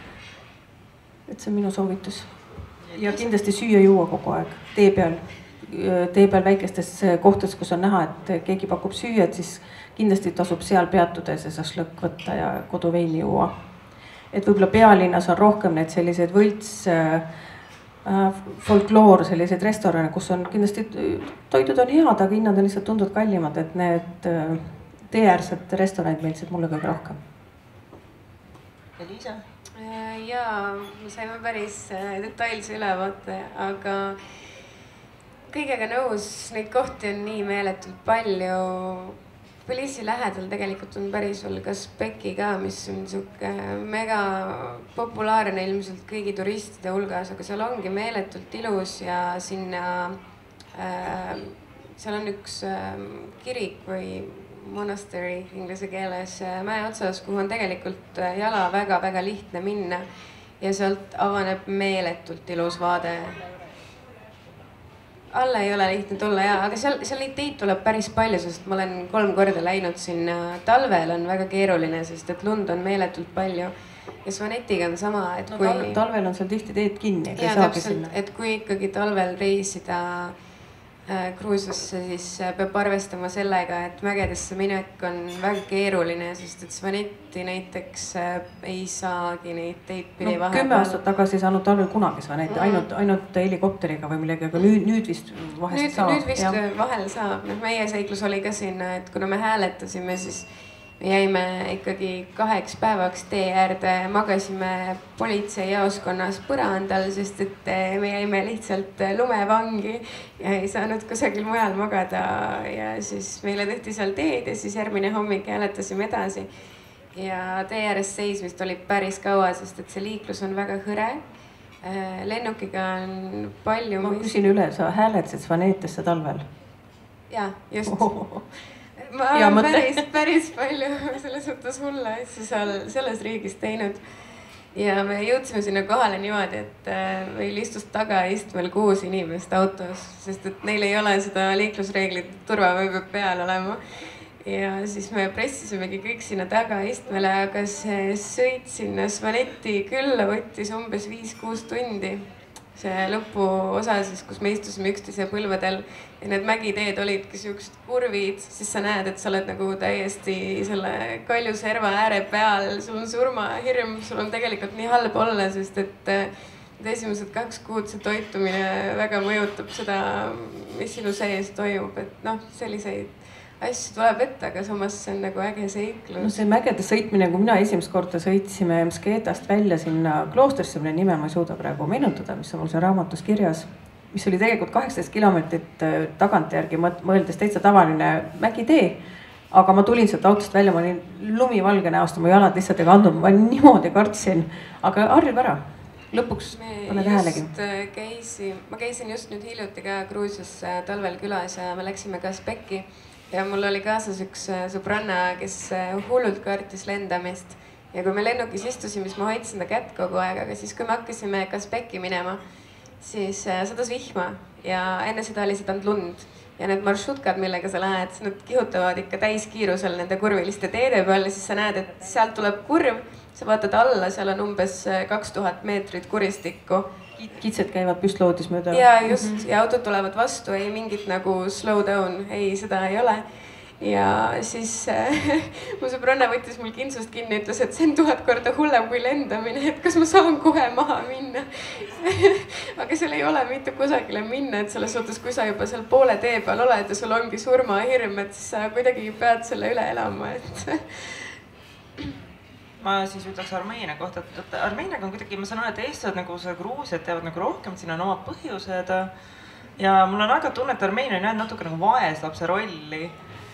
Et see on minu soovitus. Ja kindlasti süüa-juua kogu aeg tee peal väikestes kohtades, kus on näha, et keegi pakub süüa, et siis kindlasti tasub seal peatuda ja see šašlõkk võtta ja koduveini juua. Et võib-olla pealinnas on rohkem neid selliseid võlts folkloor, selliseid restorane, kus on kindlasti toidud on head, aga hinnad on lihtsalt tunduvalt kallimad, et need teeäärsed restoranid meeldisid mulle kõige rohkem. Liisa? Jaa, me saime päris detailse ülevaate, aga kõigega nõus, neid kohti on nii meeletult palju. Tbilisi lähedal tegelikult on päris veel ka Speki ka, mis on siuke mega populaarne ilmselt kõigi turistide hulgas, aga seal ongi meeletult ilus ja sinna, seal on üks kirik või monastery inglise keeles mäe otsas, kuhu on tegelikult jala väga-väga lihtne minna ja sealt avaneb meeletult ilus vaade. Alla ei ole lihtne tulla ja, aga seal neid teid tuleb päris palju, sest ma olen 3 korda läinud sinna. Talvel on väga keeruline, sest et lund on meeletult palju ja Svanetiga on sama, et kui talvel on seal tihti teed kinni. Ja täpselt, et kui ikkagi talvel reisida Gruusiasse, siis peab arvestama sellega, et mägedesse minek on väga keeruline, sest et Svaneti näiteks ei saagi neid teid pidi vahepeal. 10 aastat tagasi ei saanud talvel kunagi Svaneti, ainult helikopteriga või millega, aga nüüd vist vahest saab. Nüüd vist vahel saab. Meie seiklus oli ka sinna, et kuna me hääletasime, siis me jäime ikkagi 2 päevaks tee äärde, magasime politseijaoskonnas põrandal, sest et me jäime lihtsalt lumevangi ja ei saanud kusagil mujal magada ja siis meile tehti seal teed ja siis järgmine hommik hääletasime edasi. Ja tee ääres seismist oli päris kaua, sest et see liiklus on väga hõre. Lennukiga on palju... Ma küsin üle, sa hääletasid Svanetesse talvel? jaa, just. Ma olen päris palju selles mõttes hulle asju selles riigis teinud. Ja me jõudsime sinna kohale niimoodi, et meil istus tagaistmel 6 inimest autos, sest et neil ei ole seda liiklusreeglit, turvavöö peab peal olema. Ja siis me pressisimegi kõik sinna tagaistmele, aga see sõit sinna Svanetti külla võttis umbes 5-6 tundi. See lõpuosa siis, kus me istusime üksteise põlvedel ja need mägiteed olidki siuksed kurvid, siis sa näed, et sa oled nagu täiesti selle kaljuserva ääre peal, sul on surmahirm, sul on tegelikult nii halb olla, sest et esimesed 2 kuud see toitumine väga mõjutab seda, mis sinu sees toimub, et noh, selliseid asju tuleb ette, aga samas see on nagu äge seiklus. No see mägede sõitmine, kui mina esimest korda sõitsime Mskedast välja sinna kloostrisse, mille nime ma ei suuda praegu meenutada, mis on mul see raamatus kirjas, mis oli tegelikult 18 kilomeetrit tagantjärgi mõeldes täitsa tavaline mägitee. Aga ma tulin sealt autost välja, ma olin lumivalge näost, mu jalad lihtsalt ei kandunud, ma niimoodi kartsin, aga harjub ära. Lõpuks pole tähelegi. Ma käisin just nüüd hiljuti ka Gruusias talvel külas ja me läksime ka Spekki. Ja mul oli kaasas üks sõbranna, kes hullult kartis lendamist. Ja kui me lennukis istusime, siis ma hoidsin ta kätt kogu aeg, aga siis kui me hakkasime Kaspekki minema, siis sadas vihma ja enne seda oli sedanud lund. Ja need maršrutkad, millega sa lähed, nad kihutavad ikka täiskiirusel nende kurviliste teede peal ja siis sa näed, et sealt tuleb kurv, sa vaatad alla, seal on umbes 2000 meetrit kuristikku. Kitsed käivad püstloodis mööda. Ja just, ja autod tulevad vastu, ei mingit nagu slow down, ei, seda ei ole. Ja siis mu sõbranna võttis mul kinsust kinni, ütles, et see on 1000 korda hullem kui lendamine, et kas ma saan kohe maha minna. Aga seal ei ole mitte kusagile minna, et selles suhtes, kui sa juba seal poole tee peal oled ja sul ongi surmahirm, et siis sa kuidagi pead selle üle elama, et ma siis ütleks Armeenia kohta, et Armeeniaga on kuidagi, ma saan aru, et eestlased nagu see Gruusiat teevad nagu rohkem, siin on omad põhjused. Ja mul on väga tunne, et Armeenia on jäänud natuke nagu vaeslapse rolli.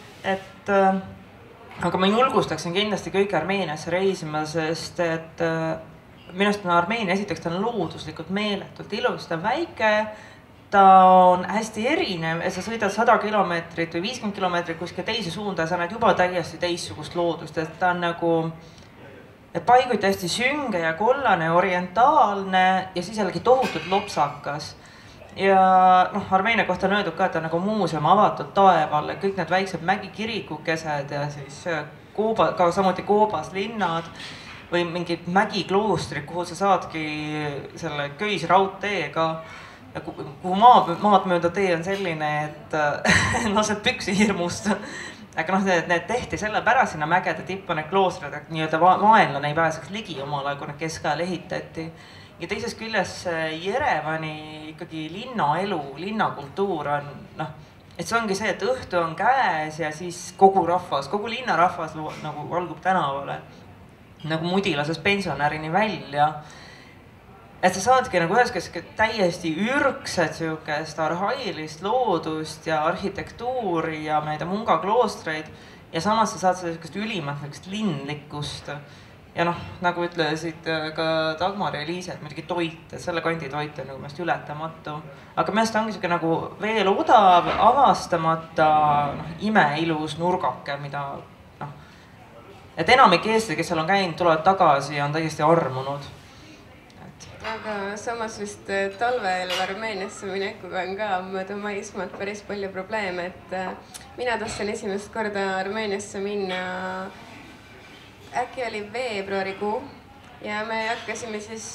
Aga ma julgustaksin kindlasti kõik Armeeniasse reisima, sest et minust on Armeenia esiteks, ta on looduslikult meeletult ilus, ta on väike, ta on hästi erinev ja sa sõidad 100 kilomeetrit või 50 kilomeetrit kuskil teise suunda ja sa näed juba täiesti teistsugust loodust, et ta on nagu paiguti hästi sünge ja kollane, orientaalne ja siis jällegi tohutult lopsakas. Ja Armeenia kohta on öeldud ka, et ta on nagu muuseum avatud taevalle, kõik need väiksed mägikirikukesed ja siis ka samuti koobas linnad või mingid mägikloostrid, kuhu sa saadki selle köisraudteega. Kuhu maad mööda tee on selline, et lased püksi hirmust. Aga need tehti selle pärast sinna mägede tippa, need kloostrid, et nii-öelda vaenlane ei pääseks ligi omal ajal, kui need keskajal ehitati. Ja teises küljes Jerevani ikkagi linnaelu, linnakultuur on, et see ongi see, et õhtu on käes ja siis kogu linnarahvas nagu valgub tänavale. Nagu mudilasest pensionärini välja. Et sa saadki nagu ühes täiesti ürgset siukest arhailist loodust ja arhitektuuri ja meid munga kloostreid ja samas sa saad sellist ülimat linnlikkust. Ja nagu ütlesid ka Dagmar ja Liise, et muidugi toit, et selle kandi toit on nagu meelest ületamatu. Aga meelest ongi siuke nagu veel odav, avastamata, imeilus nurgake, mida et enamik eestlased, kes seal on käinud, tulevad tagasi ja on täiesti armunud. Aga samas vist talvel Armeeniasse minekuga on ka mööda maismaad päris palju probleeme, et mina tahtsin esimest korda Armeeniasse minna, äkki oli veebruarikuu ja me hakkasime siis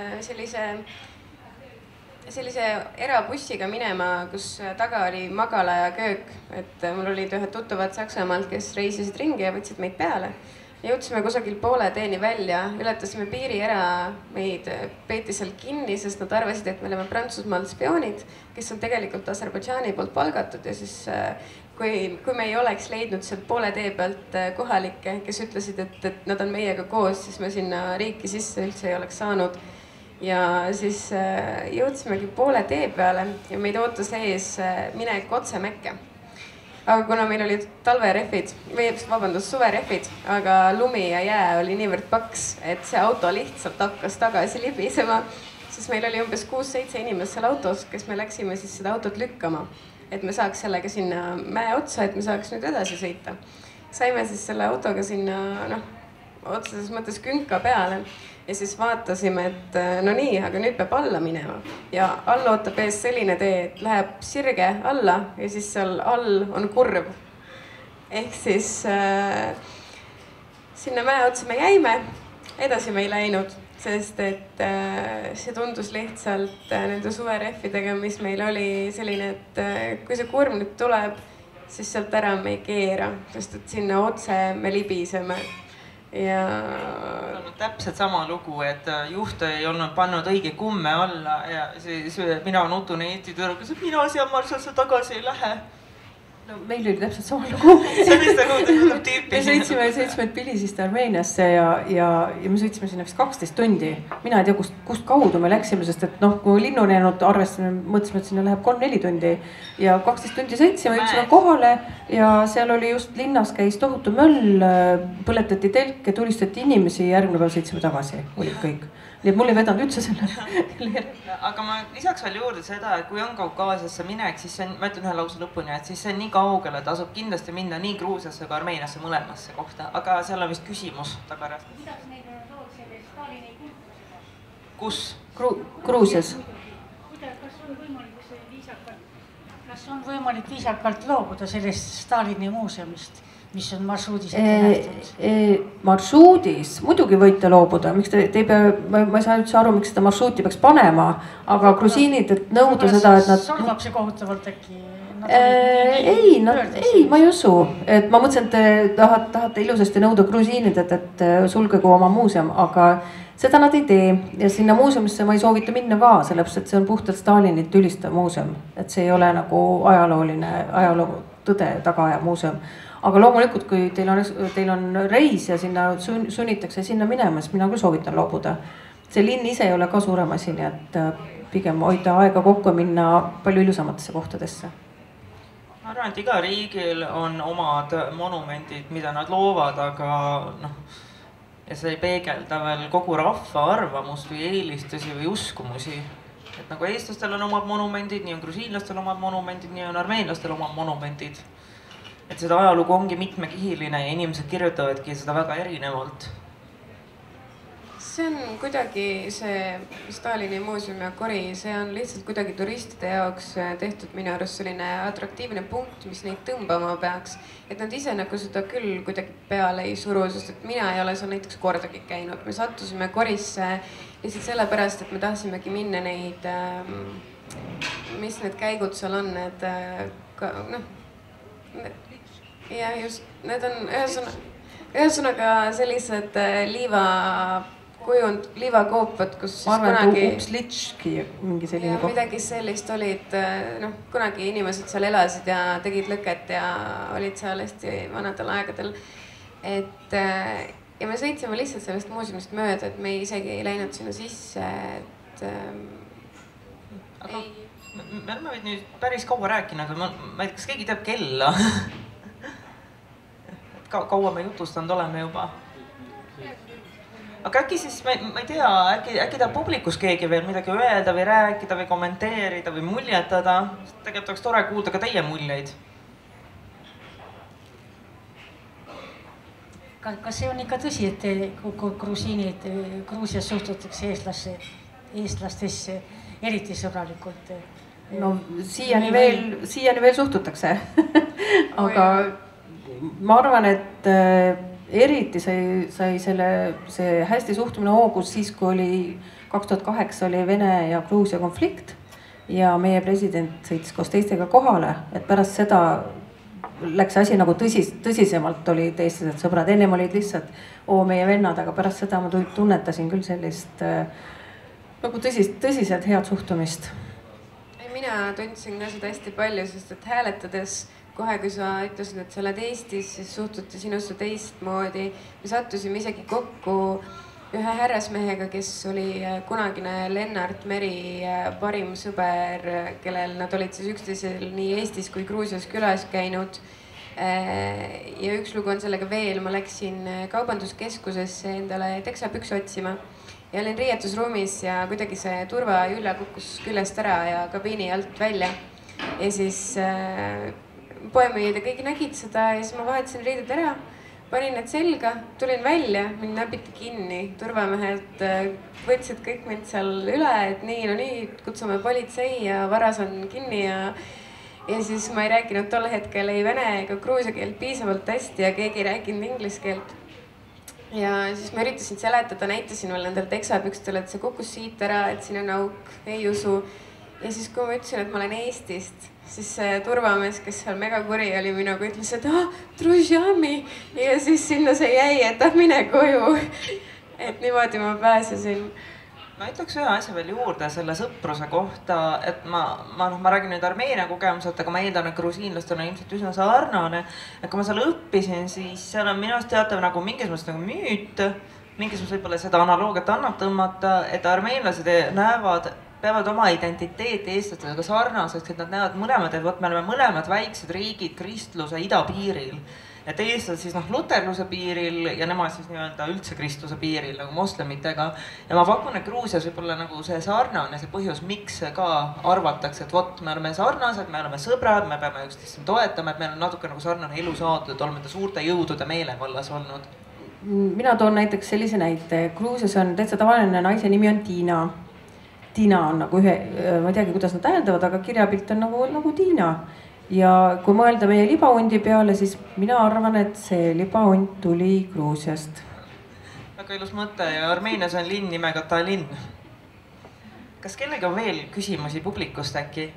sellise erabussiga minema, kus taga oli magala ja köök, et mul olid ühed tuttavad Saksamaalt, kes reisisid ringi ja võtsid meid peale. Jõudsime kusagil poole teeni välja, ületasime piiri ära, meid peeti seal kinni, sest nad arvasid, et me oleme Prantsusmaalt spioonid, kes on tegelikult Aserbaidžaani poolt palgatud ja siis kui me ei oleks leidnud sealt poole tee pealt kohalikke, kes ütlesid, et nad on meiega koos, siis me sinna riiki sisse üldse ei oleks saanud. Ja siis jõudsimegi poole tee peale ja meid ootas ees minek otse Mekke. Aga kuna meil olid talverehvid, suverehvid, aga lumi ja jää oli niivõrd paks, et see auto lihtsalt hakkas tagasi libisema, siis meil oli umbes 6-7 inimest seal autos, kes me läksime siis seda autot lükkama. et me saaks sellega sinna mäe otsa, et me saaks nüüd edasi sõita. Saime siis selle autoga sinna, noh, otseses mõttes künka peale ja siis vaatasime, et no nii, aga nüüd peab alla minema ja all ootab ees selline tee, et läheb sirge alla ja siis seal all on kurv. Ehk siis sinna mäe otsa me jäime, edasi me ei läinud, sest et see tundus lihtsalt nende suverehvidega, mis meil oli selline, et kui see kurv nüüd tuleb, siis sealt ära me ei keera, sest et sinna otse me libiseme. Ja täpselt sama lugu, et juht ei olnud pannud õige kumme alla ja siis mina nutune Eesti tüdrukus, et mina seal marsasse tagasi ei lähe. No meil oli täpselt sama lugu. Me sõitsime Tbilisist Armeeniasse ja me sõitsime sinna vist 12 tundi. Mina ei tea, kust kaudu me läksime, sest et noh, kui linnuneenud arvestame, mõtlesime, et sinna läheb 3-4 tundi ja 12 tundi sõitsime, jõudsime kohale ja seal oli just linnas käis tohutu möll, põletati telke, tulistati inimesi ja järgmine päev sõitsime tagasi, olid kõik. Nii et mul ei vedanud üldse selle. Aga ma lisaks veel juurde seda, et kui on Kaukaasiasse minek, siis see on, ma ütlen ühe lause lõpuni, et siis see on nii kaugele, et asub kindlasti minna nii Gruusiasse kui Armeeniasse mõlemasse kohta, aga seal on vist küsimus tagarast. Kuidas neil on lood selle Stalini kultusega? Kus? Gruusias. Kas on võimalik viisakalt loobuda sellest Stalini muuseumist, mis on marsruudis ette nähtud? Marsruudis muidugi võite loobuda, miks te ei pea, ma ei saa üldse aru, miks seda marsruuti peaks panema, aga grusiinid, et nõuda seda, et nad... Solvab see kohutavalt äkki? Ei, ma ei usu, et ma mõtlesin, et te tahate ilusasti nõuda grusiinid, et sulgegu oma muuseum, aga seda nad ei tee ja sinna muuseumisse ma ei soovita minna ka, sellepärast, et see on puhtalt Stalinit ülistav muuseum, et see ei ole nagu ajaloo tõde tagaaja muuseum. Aga loomulikult, kui teil on reis ja sinna sunnitakse sinna minema, siis mina küll soovitan loobuda. See linn ise ei ole ka suurem asi, nii et pigem hoida aega kokku ja minna palju ilusamatesse kohtadesse. Ma arvan, et iga riigil on omad monumendid, mida nad loovad, aga noh, ja see ei peegelda veel kogu rahva arvamust või eelistusi või uskumusi. Et nagu eestlastel on omad monumendid, nii on grusiinlastel omad monumendid, nii on armeenlastel omad monumendid. Et seda ajalugu ongi mitmekihiline ja inimesed kirjutavadki seda väga erinevalt. See on kuidagi see Stalini muuseum ja kori, see on lihtsalt kuidagi turistide jaoks tehtud minu arust selline atraktiivne punkt, mis neid tõmbama peaks. Et nad ise nagu seda küll kuidagi peale ei suru, sest et mina ei ole seal näiteks kordagi käinud. Me sattusime korisse lihtsalt sellepärast, et me tahtsimegi minna neid, mis need käigud seal on, need noh, ja just, need on ühesõnaga sellised liivakoopad, kus siis kunagi... Upslitški mingi selline koht. Midagi sellist olid, noh, kunagi inimesed seal elasid ja tegid lõket ja olid seal hästi vanadel aegadel. Et, ja me sõitsime lihtsalt sellest muuseumist mööda, et me isegi ei läinud sinna sisse, et... Aga me oleme nüüd päris kaua rääkinud, aga ma ei tea, kas keegi teab kella? Kaua me jutustanud oleme juba? Aga äkki siis, ma ei tea, äkki ta publikus keegi veel midagi öelda või rääkida või kommenteerida või muljetada. Tegelikult oleks tore kuulda ka teie muljeid. Kas see on ikka tõsi, et grusiinid Gruusias suhtutakse eestlastesse eriti sõbralikult? No siiani veel suhtutakse. Aga ma arvan, et eriti sai see hästi suhtumine hoogus siis, kui oli 2008 oli Vene ja Gruusia konflikt ja meie president sõitis koos teistega kohale, et pärast seda läks asi nagu tõsisemalt oli teised sõbrad. Ennem olid lihtsalt meie vennad, aga pärast seda ma tunnetasin küll sellist nagu tõsiselt head suhtumist. Mina tundsin ka seda hästi palju, sest et hääletades kohe, kui sa ütlesid, et sa oled Eestis, siis suhtuti sinusse teistmoodi. Me sattusime isegi kokku ühe härrasmehega, kes oli kunagine Lennart Meri parim sõber, kellel nad olid siis üksteisel nii Eestis kui Gruusias külas käinud. Ja üks lugu on sellega veel, ma läksin kaubanduskeskusesse endale teksapükse otsima ja olin riietusruumis ja kuidagi see turvajülla kukkus küljest ära ja kabiini alt välja. ja siis poemüüjad ja kõik nägid seda ja siis ma vahetasin riided ära, panin need selga, tulin välja, mind näpiti kinni, turvamehed võtsid kõik mind seal üle, et nii, no nii, kutsume politsei ja varas on kinni ja siis ma ei rääkinud tol hetkel ei vene ega gruusia keelt piisavalt hästi ja keegi ei rääkinud inglise keelt. Ja siis ma üritasin seletada, näitasin veel nendel teksapükstele, et see kukkus siit ära, et siin on auk, ei usu. Ja siis, kui ma ütlesin, et ma olen Eestist, siis see turvamees, kes seal mega kuri oli minuga, ütles, et Druzjami. Ja siis sinna see jäi, et mine koju. Et niimoodi ma pääsesin. Ma ütleks ühe asja veel juurde selle sõpruse kohta, et ma räägin nüüd Armeenia kogemuselt, aga ma eeldan, et grusiinlastel on ilmselt üsna sarnane. Et kui ma seal õppisin, siis seal on minu arust teatav nagu mingisugust nagu müüt, mingisugust võib-olla seda analoogiat annab tõmmata, et armeenlased peavad oma identiteeti eestlastega sarnaseks, et nad näevad mõlemad, et vot me oleme mõlemad väiksed riigid kristluse idapiiril. Et eestlased siis luterluse piiril ja nemad siis nii-öelda üldse kristluse piiril nagu moslemitega. Ja ma pakun, et Gruusias võib olla nagu see sarnane, see põhjus, miks ka arvatakse, et vot me oleme sarnased, me oleme sõbrad, me peame üksteist toetama, et meil on natuke nagu sarnane elu saadud, oleme suurte jõudude meelevallas olnud. Mina toon näiteks sellise näite. Gruusias on täitsa tavaline naise nimi on Tiina. Tiina on nagu ma ei teagi, kuidas nad tähendavad, aga kirjapilt on nagu Tiina. Ja kui mõelda meie libahundi peale, siis mina arvan, et see libahund tuli Gruusiast. Väga ilus mõte ja Armeenias on linn nimega Tallinn. Kas kellegi on veel küsimusi publikust äkki?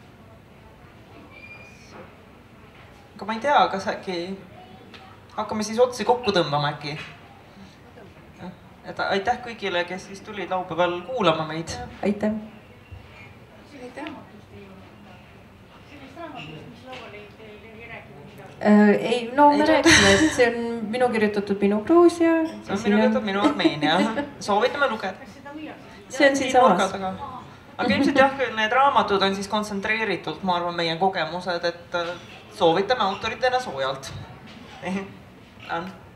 Aga ma ei tea, kas äkki hakkame siis otsi kokku tõmbama äkki? Et aitäh kõigile, kes siis tulid laupäeval kuulama meid. Aitäh. Ei, no me rääkime, et see on minu kirjutatud Minu Gruusia. See on minu kirjutatud Minu Armeenia. Soovitame lugeda. See on siin samas. Aga ilmselt jah, need raamatud on siis kontsentreeritud, ma arvan, meie kogemused, et soovitame autoritena soojalt.